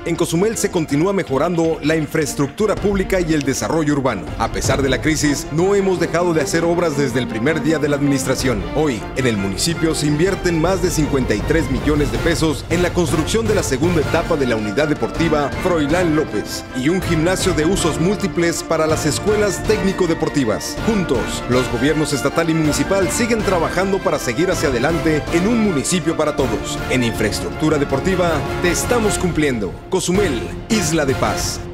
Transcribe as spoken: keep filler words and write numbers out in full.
En Cozumel se continúa mejorando la infraestructura pública y el desarrollo urbano. A pesar de la crisis, no hemos dejado de hacer obras desde el primer día de la administración. Hoy, en el municipio se invierten más de cincuenta y tres millones de pesos en la construcción de la segunda etapa de la unidad deportiva Froilán López y un gimnasio de usos múltiples para las escuelas técnico-deportivas. Juntos, los gobiernos estatal y municipal siguen trabajando para seguir hacia adelante en un municipio para todos. En infraestructura deportiva, te estamos cumpliendo. Cozumel, Isla de Paz.